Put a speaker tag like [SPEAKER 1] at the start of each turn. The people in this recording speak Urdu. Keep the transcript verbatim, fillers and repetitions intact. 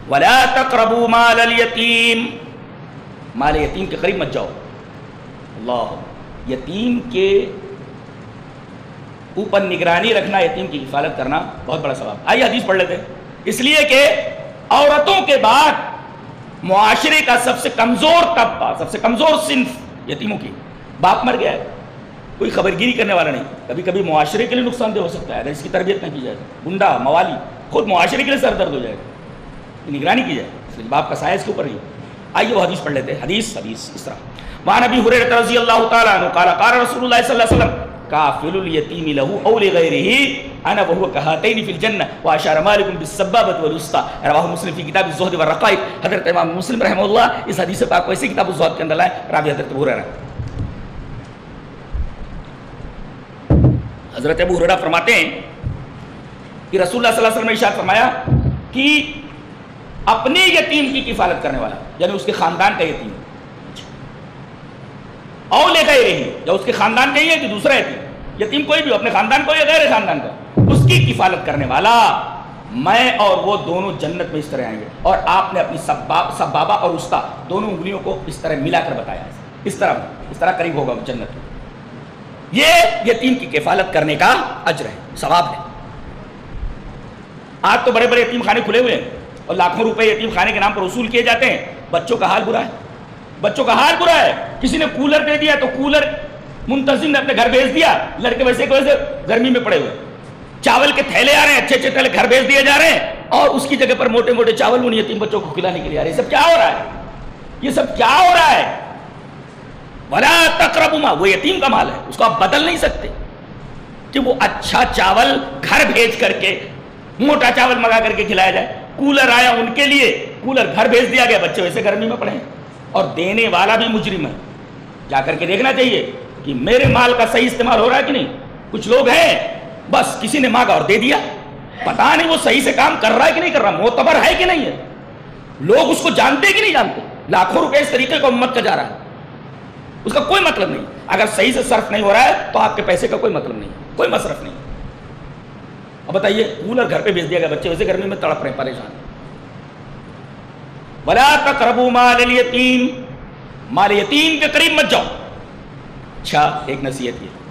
[SPEAKER 1] ولا تقربوا مال الیتیم، مال یتیم کے قریب مت جاؤ. اللہ، یتیم کے اوپر نگرانی رکھنا، یتیم کی حفاظت کرنا بہت بڑا ثواب. آئیے حدیث پڑھ لیتے ہیں. اس لیے کہ عورتوں کے بعد معاشرے کا سب سے کمزور طبقہ، سب سے کمزور صنف یتیموں کی. باپ مر گیا ہے، کوئی خبرگیری کرنے والا نہیں. کبھی کبھی معاشرے کے لیے نقصان دہ ہو سکتا ہے اگر اس کی تربیت نہ کی جائے. گنڈا موالی خود معاشرے کے لیے سر درد ہو جائے گا، نگرانی کی جائے. اس لیے باپ کا سایہ اس کے اوپر نہیں. آئیے وہ حدیث پڑھ لیتے ہیں. حدیث حدیث اس طرح وعن ابی ہریرہ رضی اللہ تعالی عنہ قال قال رسول اللہ صلی اللہ علیہ وسلم کافل الیتیم له او لغیرہ انا وهو كهاتین فی الجنہ واشار مالک بالسبابۃ والوسطى. رواہ مسلم فی کتاب الزہد والرقائق. حضرت امام مسلم رحمہ اللہ اس حدیث پاک کو اسی کتاب الزہد کے اندر لائے. راوی حضرت ابو ہریرہ. حضرت ابو ہریرہ فرماتے ہیں کہ رسول اللہ صلی اللہ علیہ وسلم نے ارشاد فرمایا کہ اپنے یتیم کی کفالت کرنے والا، یعنی اس کے خاندان کا یتیم، اور لے گئے رہی یا اس کے خاندان کا ہی ہے کہ دوسرا یتیم، یتیم کوئی بھی ہو، اپنے خاندان کو یا غیر خاندان کا، اس کی کفالت کرنے والا، میں اور وہ دونوں جنت میں اس طرح آئیں گے. اور آپ نے اپنی سبابہ اور وسطیٰ دونوں انگلیوں کو اس طرح ملا کر بتایا، اس طرح اس طرح قریب ہوگا جنت میں. یہ یتیم کی کفالت کرنے کا اجر ہے، ثواب ہے. آج تو بڑے بڑے یتیم خانے کھلے ہوئے ہیں اور لاکھوں روپے یتیم خانے کے نام پر وصول کیے جاتے ہیں. بچوں کا حال برا ہے، بچوں کا حال برا ہے. کسی نے کولر دے دیا تو کولر منتظم نے اپنے گھر بھیج دیا، لڑکے ویسے کو ویسے گرمی میں پڑے ہوئے. چاول کے تھیلے آ رہے ہیں، اچھے اچھے تھیلے گھر بھیج دیے جا رہے ہیں، اور اس کی جگہ پر موٹے موٹے چاول ان یتیم بچوں کو کھلانے کے لیے آ رہے ہیں. یہ سب کیا ہو رہا ہے؟ یہ سب کیا ہو رہا ہے؟ ولا تقربوا ما، وہ یتیم کا مال ہے، اس کو آپ بدل نہیں سکتے کہ وہ اچھا چاول گھر بھیج کر کے موٹا چاول منگا کر کے کھلایا جائے. کولر آیا ان کے لیے، کولر گھر بھیج دیا گیا، بچے ویسے گرمی میں پڑے ہیں، اور دینے والا بھی مجرم ہے. جا کر کے دیکھنا چاہیے کہ میرے مال کا صحیح استعمال ہو رہا ہے کہ نہیں. کچھ لوگ ہیں بس کسی نے مانگا اور دے دیا، پتہ نہیں وہ صحیح سے کام کر رہا ہے کہ نہیں کر رہا، معتبر ہے کہ نہیں ہے. لوگ اس کو جانتے کہ نہیں جانتے. لاکھوں روپے اس طریقے کا امت کا جا رہا ہے، اس کا کوئی مطلب نہیں. اگر صحیح سے صرف نہیں ہو رہا ہے تو آپ کے پیسے کا کوئی مطلب نہیں، کوئی مصرف نہیں. اب بتائیے کولر گھر پہ بھیج دیا گیا، بچے ویسے گرمی میں تڑپ رہے ہیں، پریشان. ولا تقربوا مال الیتیم، مال یتیم کے قریب مت جاؤ. اچھا ایک نصیحت یہ